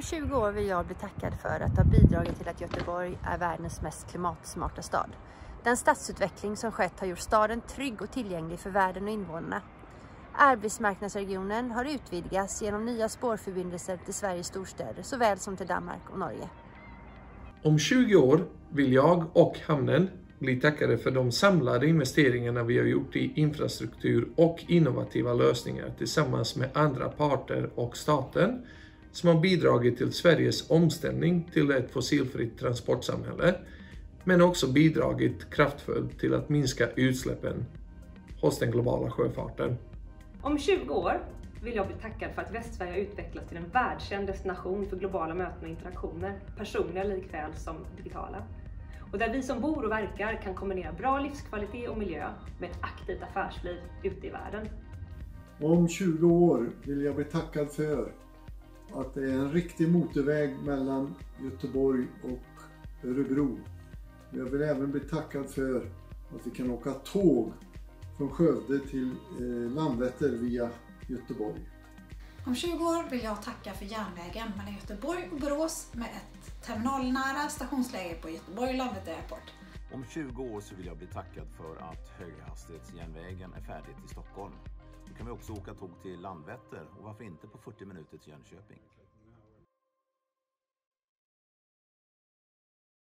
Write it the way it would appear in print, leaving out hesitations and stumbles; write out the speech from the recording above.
20 år vill jag bli tackad för att ha bidragit till att Göteborg är världens mest klimatsmarta stad. Den stadsutveckling som skett har gjort staden trygg och tillgänglig för världen och invånarna. Arbetsmarknadsregionen har utvidgats genom nya spårförbindelser till Sveriges storstäder såväl som till Danmark och Norge. Om 20 år vill jag och hamnen bli tackade för de samlade investeringarna vi har gjort i infrastruktur och innovativa lösningar tillsammans med andra parter och staten som har bidragit till Sveriges omställning till ett fossilfritt transportsamhälle, men också bidragit kraftfullt till att minska utsläppen hos den globala sjöfarten. Om 20 år vill jag bli tackad för att Västsverige har utvecklats till en världskänd destination för globala möten och interaktioner, personliga likväl som digitala. Och där vi som bor och verkar kan kombinera bra livskvalitet och miljö med ett aktivt affärsliv ute i världen. Om 20 år vill jag bli tackad för att det är en riktig motorväg mellan Göteborg och Örebro. Jag vill även bli tackad för att vi kan åka tåg från Skövde till Landvetter via Göteborg. Om 20 år vill jag tacka för järnvägen mellan Göteborg och Borås med ett terminalnära stationsläge på Göteborg-Landvetter Airport. Om 20 år så vill jag bli tackad för att höghastighetsjärnvägen är färdig till Stockholm. Då kan vi också åka tåg till Landvetter och varför inte på 40 minuter till Jönköping.